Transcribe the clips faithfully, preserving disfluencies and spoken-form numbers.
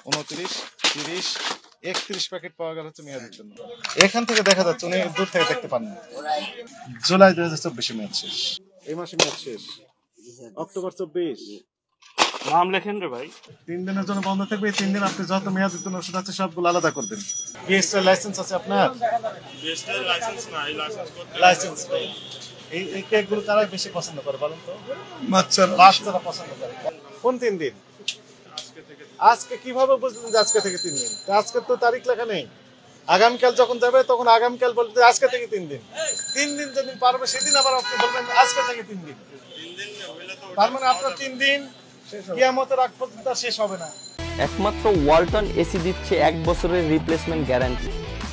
উনত্রিশ, তিরিশ, একত্রিশ প্যাকেট পাওয়া গেল হচ্ছে মেয়াদের জন্য। এখান থেকে দেখা যাচ্ছে উনি দূর থেকে দেখতে পান না। জুলাই দুই হাজার চব্বিশে মেয়াদ শেষ, এই মাসে মেয়াদ শেষ। অক্টোবর চব্বিশ নাম লেখেন রে ভাই। তিন দিনের জন্য বন্ধ থাকবে। তিন দিন আপনি যত মেয়াদের জন্য ওষুধ আছে সবগুলো আলাদা করবেন। বিএসটিআর লাইসেন্স আছে আপনার? বিএসটিআর লাইসেন্স নাই, লাইসেন্স করতে লাইসেন্স নেই। এই এই কেকগুলো তারা বেশি পছন্দ করে বলেন তো? বাচ্চারা বাচ্চারা পছন্দ করে। কোন তিন দিন? আজকে কিভাবে বুঝলেন যে আজকে থেকে তিন দিন? আজকে তো তারিখ লেখা নেই। আগামীকাল যখন যাবে তখন আগামীকাল বলতে আজকে থেকে তিন দিন। তিন দিন যেদিন পারবে সেদিন আবার আপনি বলবেন আজকে থেকে তিন দিন। তার মানে আপনার তিন দিন কিয়ামতের আগ পর্যন্ত শেষ হবে না। একমাত্র ওয়ালটন এসি দিচ্ছে এক বছরের রিপ্লেসমেন্ট গ্যারান্টি।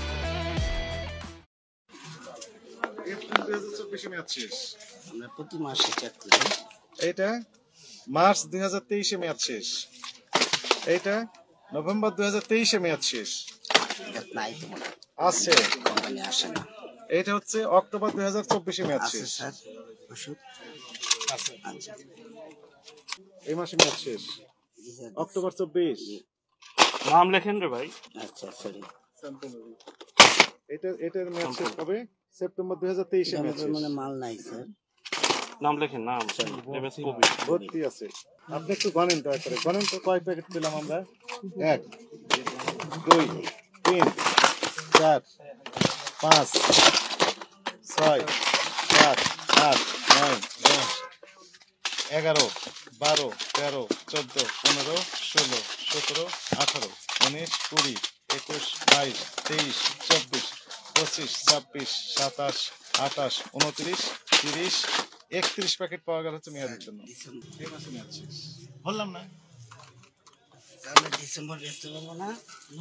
প্রতি মাসে চেক করি। এইটা মার্চ দুই হাজার তেইশে মেয়াদ শেষ। এইটা নভেম্বর দুই হাজার তেইশে মেয়াদ শেষ। নাই তো মনে আছে, কোম্পানি আসে না। এইটা হচ্ছে অক্টোবর দুই হাজার চব্বিশে মেয়াদ শেষ। স্যার ওষুধ আছে। আচ্ছা, এই মাসে মেয়াদ শেষ, অক্টোবর চব্বিশ। নাম লেখেন রে ভাই। আচ্ছা সরি। এটা এটার মেয়াদ শেষ হবে সেপ্টেম্বর দুই হাজার তেইশে মেয়াদ শেষ। মানে মাল নাই স্যার। নাম লেখেন, নাম ভর্তি আছে। আপনি একটু গণেন দয়া করে, গণেন তো কয় প্যাকেট পেলাম আমরা? এক, দুই, তিন, চার, পাঁচ, ছয়, সাত, আট, নয়, দশ, এগারো, বারো, তেরো, চোদ্দ, পনেরো, ষোলো, সতেরো, আঠারো, উনিশ, কুড়ি, একুশ, বাইশ, তেইশ, চব্বিশ, পঁচিশ, ছাব্বিশ, সাতাশ, আঠাশ, উনত্রিশ, তিরিশ, একত্রিশ প্যাকেট পাওয়া গেল হচ্ছে মেয়াদের জন্য। এই মাসে মেয়াদ শেষ। বললাম না তাহলে ডিসেম্বর রেস্ট হলো না।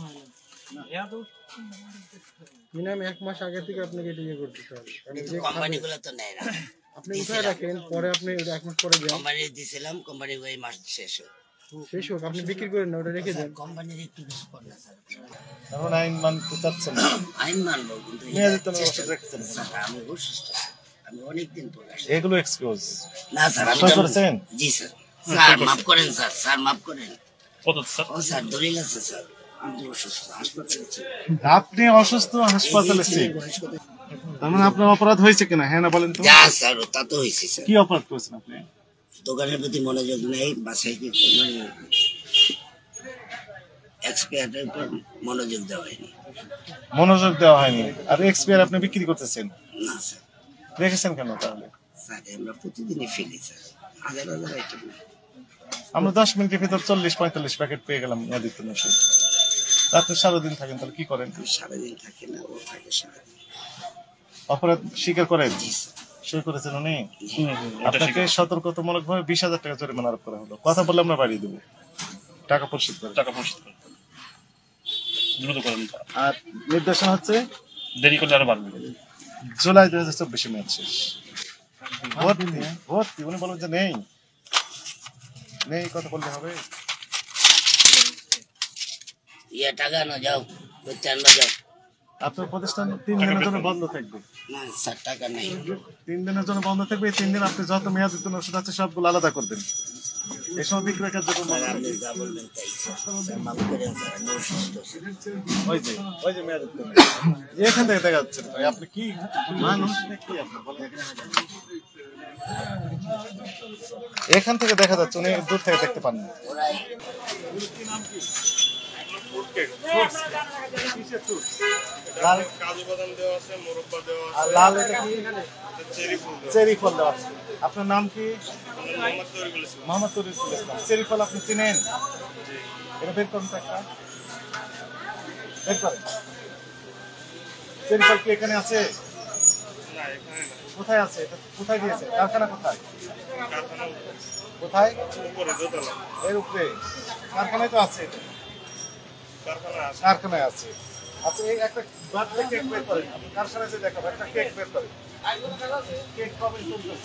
মিনিমাম এক মাস আগে থেকে আপনাকে এটা ইয়ে করতে হবে। কোম্পানিগুলো তো নেয় না। আপনি উঠায় রাখেন, পরে আপনি ওটা এক মাস পরে দেন। কোম্পানি দিছিলাম, কোম্পানি ওই মাস শেষ হোক। শেষ হোক, আপনি বিক্রি করেন না, ওটা রেখে দেন। কোম্পানির একটু কিছু করে না স্যার। এখন আইন মানতে চাচ্ছেন না। আইন মানবো কিন্তু মেয়াদের জন্য ওষুধ রেখেছেন। স্যার আমি অসুস্থ স্যার। আমি অনেকদিন পর আসছি। এগুলো এক্সকিউজ না স্যার আমি সই করেছেন? জি স্যার। স্যার মাফ করেন স্যার, স্যার মাফ করেন। কত স্যার? ও স্যার দলিল আছে স্যার। আমি অসুস্থ, হাসপাতালে আছি। আপনি অসুস্থ, হাসপাতালে ছিলেন, তার মানে আপনার অপরাধ হয়েছে কিনা? হ্যাঁ না বলেন তো। যা স্যার তা তো হয়েছে স্যার। কি অপরাধ করেছেন আপনি? দোকানের প্রতি মনোযোগ নেই, বাসায় কি মানে এক্সপায়ারের উপর মনোযোগ দেওয়া হয়নি। মনোযোগ দেওয়া হয়নি, আর এক্সপায়ার আপনি বিক্রি করতেছেন। না স্যার। রেখেছেন কেন তাহলে? স্যার আমরা প্রতিদিনই ফেলি স্যার, হাজার হাজার আইটেম। আমরা দশ মিনিটের ভিতর চল্লিশ পঁয়তাল্লিশ প্যাকেট পেয়ে গেলাম মেয়াদিত ওষুধ। আপনি সারাদিন থাকেন, তাহলে কি করেন? সারাদিন থাকে না, ও থাকে সারাদিন। অপরাধ স্বীকার করেন? সই করেছেন উনি? আপনাকে সতর্কতামূলক ভাবে বিশ হাজার টাকা জরিমানা আরোপ করা হলো। কথা বললে আমরা বাড়িয়ে দেবো, টাকা পরিশোধ করে। টাকা পরিশোধ করেন, দ্রুত করেন। আর নির্দেশনা হচ্ছে দেরি করলে আরো বাড়বে। জুলাই দুই হাজার চব্বিশে মেয়াদ শেষ। ভর্তি ভর্তি উনি বলবেন যে নেই নেই, কথা বললে হবে? ইয়া টাকা না যাও, করতে আনবা যাও। আপনার প্রতিষ্ঠান তিন দিনের জন্য বন্ধ থাকবে। না স্যার টাকা নেই। তিন দিনের জন্য বন্ধ থাকবে। এই তিন দিন আপনি যত মেয়াদ দিতেন ওষুধ আছে সবগুলো আলাদা করবেন। এই সময় বিক্রয় কার্যক্রম স্যার আপনি যা বলবেন তাই স্যার। স্যার মাফ করেন স্যার, আমি অসুস্থ স্যার। ওই যে ওই যে মেয়াদ দিতেন এখান থেকে দেখা যাচ্ছে ভাই, আপনি কি মানুষ নাকি? আপনি বলেন, এখান থেকে দেখা যাচ্ছে উনি দূর থেকে দেখতে পান না। ওরাই কাজু বাদাম দেওয়া আছে, মোরব্বা দেওয়া আর আছে, লাল এটা কি? চেরি ফুল দেওয়া চেরি ফল দেওয়া আছে। আপনার নাম কি? আছে। মোহাম্মদ তরিকুল ইসলাম। মোহাম্মদ তরিকুল ইসলাম। চেরি ফল আপনি চিনেন? এটা বের করুন তো একটা, বের করেন। চেরি ফল কি এখানে আছে? না এখানে না, কোথায় আছে? এটা কোথায় দিয়েছে? কারখানা কোথায়? কারখানা কোথায়? উপরে দোতলা। এর উপরে কারখানায় তো আছে, কারখানা আছে। কারখানায় আছে। আচ্ছা এই একটা বার্থডে কেক বের করেন, আপনি কারখানায় যে দেখাবো একটা কেক বের করেন। কেক কবে চলতেছে?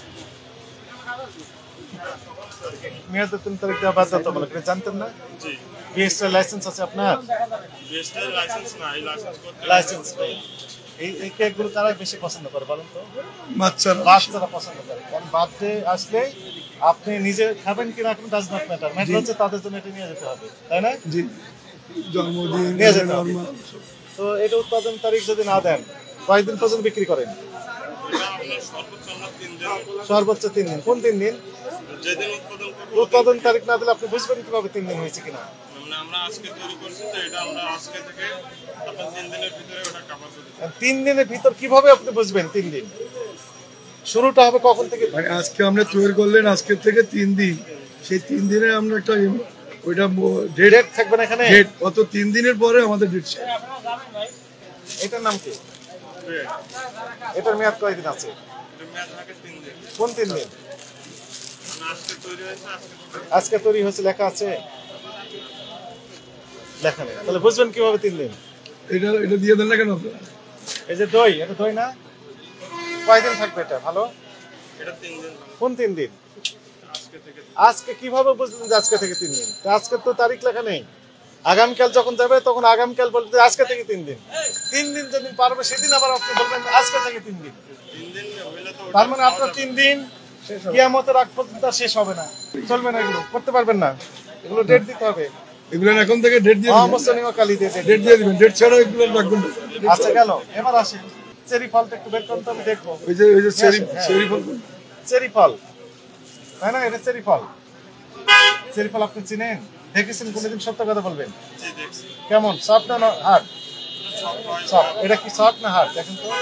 মেয়াদের তিন তারিখ দেওয়া বাধ্যতামূলক, এটা জানতেন না? জি। বিএসটিআর লাইসেন্স আছে আপনার? বিএসটিআর লাইসেন্স নাই, লাইসেন্স করতে লাইসেন্স নেই। এই এই কেকগুলো তারাই বেশি পছন্দ করে বলেন তো? বাচ্চারা বাচ্চারা পছন্দ করে। কারণ বার্থডে আসলে আপনি নিজে খাবেন কিনা এখন ডাজ নট ম্যাটার, ম্যাটার হচ্ছে তাদের জন্য এটা নিয়ে যেতে হবে, তাই না? জি। জন্মদিন নিয়ে যেতে হবে। normal। তো এটা উৎপাদন তারিখ যদি না দেন কয়েকদিন পর্যন্ত বিক্রি করেন? এটা আপনার সর্বোচ্চ আমরা তিন দিন সর্বোচ্চ তিন দিন। কোন তিন দিন? যেদিন উৎপাদন করবো উৎপাদন তারিখ না দিলে আপনি বুঝবেন কিভাবে তিন দিন হয়েছে কিনা? মানে আমরা আজকে তৈরি করছি তো এটা আমরা আজকে থেকে আপনার তিন দিনের ভিতরে ওটা কাভার করে দিই। আর তিন দিনের ভিতর কিভাবে আপনি বুঝবেন তিন দিন? শুরুটা হবে কখন থেকে? মানে আজকে আমরা তৈরি করলেন আজকে থেকে তিন দিন, সেই তিন দিনে আমরা একটা ওইটা ডেট ডেট থাকবে না এখানে? ডেট অত তিন দিনের পরে আমাদের ডেট শেষ। এটার নাম কি? এটার মেয়াদ কয়দিন আছে? এটা মেয়াদ থাকে তিন দিন। কোন তিন দিন? মানে আজকে তৈরি হয়েছে আজকে থেকে আজকে তৈরি হয়েছে লেখা আছে? লেখা নেই, তাহলে বুঝবেন কিভাবে তিন দিন? এটা এটা দিয়ে দেন না কেন আপনারা? এই যে দই, এটা দই না? কয়দিন থাকবে এটা ভালো? এটা তিন দিন কোন তিন দিন? আজকে থেকে আজকে কিভাবে বুঝলেন যে আজকে থেকে তিন দিন? তো আজকে তো তারিখ লেখা নেই। আগামীকাল যখন যাবে তখন আগামীকাল বলবে যে আজকে থেকে তিন দিন। তিন দিন যেদিন পারবে সেদিন আবার আপনি বলবেন আজকে থেকে তিন দিন। তিন দিন হইলে তো তার মানে আপনার তিন দিন কিয়ামতের আগ পর্যন্ত আর শেষ হবে না, চলবে না, এগুলো করতে পারবেন না, এগুলো ডেট দিতে হবে। এগুলো এখন থেকে ডেট দিয়ে দিবেন, অবসনীয় কালি দিয়ে date ডেট দিয়ে দিবেন, ডেট ছাড়া এগুলো রাখবেন না। আচ্ছা গেল, এবার আসে চেরি ফলটা একটু বের করতে আমি দেখবো। ওই যে ওই যে চেরি হ্যাঁ। চেরি ফল চেরি ফল, তাই না? এটা চেরি ফল। চেরি ফল আপনি চিনেন, দেখেছেন কোনোদিন? সত্য কথা বলবেন। জি দেখছি কেমন, সফট না হার্ড? সব হয় সফট। এটা কি সফট না হার্ড দেখেন তো?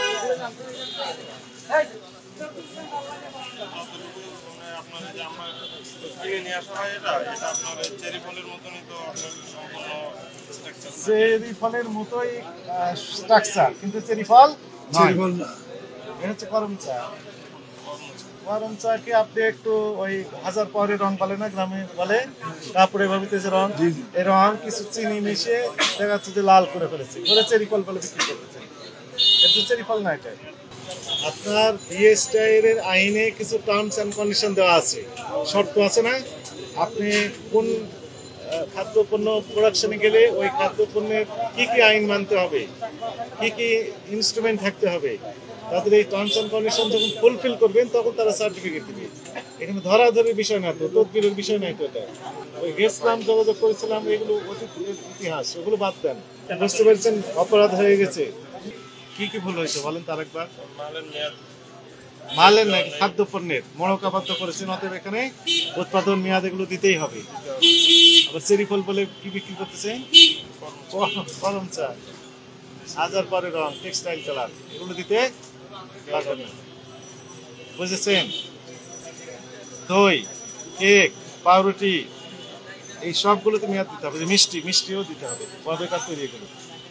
যতটুকু মানে আপনার এই যে আমরা কিনে নিয়ে আসা হয় এটা এটা আপনার চেরি ফলের মতনই তো আপনার সম্পূর্ণ স্ট্রাকচার চেরি ফলের মতোই স্ট্রাকচার, কিন্তু চেরি ফল নয়। চেরি ফল না। এটা হচ্ছে করম চা। করম চাকে আপনি একটু ওই হাজার পরে রং বলে না, গ্রামে বলে, তারপরে ভাবিতে যে রং, এই রং কিছু চিনি মিশিয়ে দেখা যাচ্ছে যে লাল করে ফেলেছে, করে চেরি ফল বলে বিক্রি করতেছে। এটা চেরি ফল না। এটা আপনার বিএসটিআইয়ের আইনে কিছু টার্মস অ্যান্ড কন্ডিশন দেওয়া আছে, শর্ত আছে না? আপনি কোন আহ, খাদ্যপণ্য প্রোডাকশনে গেলে ওই খাদ্যপণ্যের কি কি আইন মানতে হবে, কি কি ইনস্ট্রুমেন্ট থাকতে হবে, তাদের এই টার্মস অ্যান্ড কন্ডিশন যখন ফুলফিল করবেন তখন তারা সার্টিফিকেট দিবে। এখানে ধরাধরির বিষয় না তো, তদবিরের বিষয় নাই তো। এটা ওই গেছিলাম, যোগাযোগ করেছিলাম, এগুলো অতীত ইতিহাস, ওগুলো বাদ দেন। বুঝতে পেরেছেন অপরাধ হয়ে গেছে। কি কি ভুল হয়েছে বলেন তার একবার? মালের মেয়াদ মালের নাকি খাদ্যপণ্যের মনোকাবাদ্য করেছেন, অতএব এখানে উৎপাদন মেয়াদ এগুলো দিতেই হবে। আবার চেরি ফল বলে কি বিক্রি করতেছে? করম চা, হাজার পরে রং, টেক্সটাইল কালার, এগুলো দিতে পারবেন না। বুঝেছেন? দই, কেক, পাউরুটি, এই সবগুলোতে মেয়াদ দিতে হবে। মিষ্টি, মিষ্টিও দিতে হবে। কবেকার তৈরি এগুলো?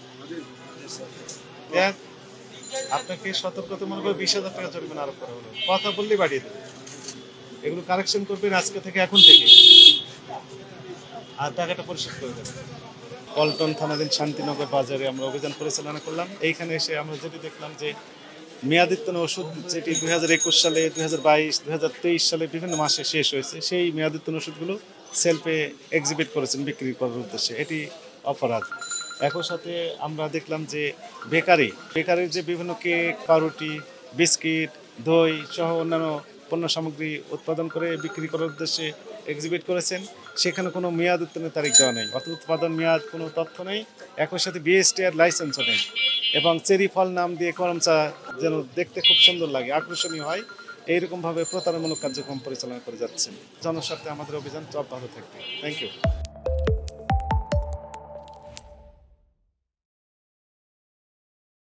দেখ, আপনাকে সতর্কতামূলক বিশ হাজার টাকা জরিমানা আরোপ করা হলো। কথা বললেই বাড়িয়ে দেবে। এগুলো কারেকশন করবেন আজকে থেকে, এখন থেকে, আর টাকাটা পরিশোধ করে দেবেন। পল্টন থানাধীন শান্তিনগর বাজারে আমরা অভিযান পরিচালনা করলাম। এইখানে এসে আমরা যেটি দেখলাম যে মেয়াদোত্তীর্ণ ওষুধ যেটি দুই হাজার একুশ সালে, দুই হাজার বাইশ, দুই হাজার তেইশ সালে বিভিন্ন মাসে শেষ হয়েছে, সেই মেয়াদোত্তীর্ণ ওষুধগুলো সেলফে এক্সিবিট করেছেন বিক্রি করার উদ্দেশ্যে। এটি অপরাধ। একই সাথে আমরা দেখলাম যে বেকারি বেকারির যে বিভিন্ন কেক, পাউরুটি, বিস্কিট, দই সহ অন্যান্য পণ্য সামগ্রী উৎপাদন করে বিক্রি করার উদ্দেশ্যে এক্সিবিট করেছেন, সেখানে কোনো মেয়াদ উত্তীর্ণের তারিখ দেওয়া নেই, অর্থাৎ উৎপাদন মেয়াদ কোনো তথ্য নেই। একই সাথে বিএসটিআর লাইসেন্সও নেই, এবং চেরি ফল নাম দিয়ে করম চা যেন দেখতে খুব সুন্দর লাগে, আকর্ষণীয় হয়, এইরকমভাবে প্রতারণামূলক কার্যক্রম পরিচালনা করে যাচ্ছেন। জনস্বার্থে আমাদের অভিযান অব্যাহত থাকবে। Thank you.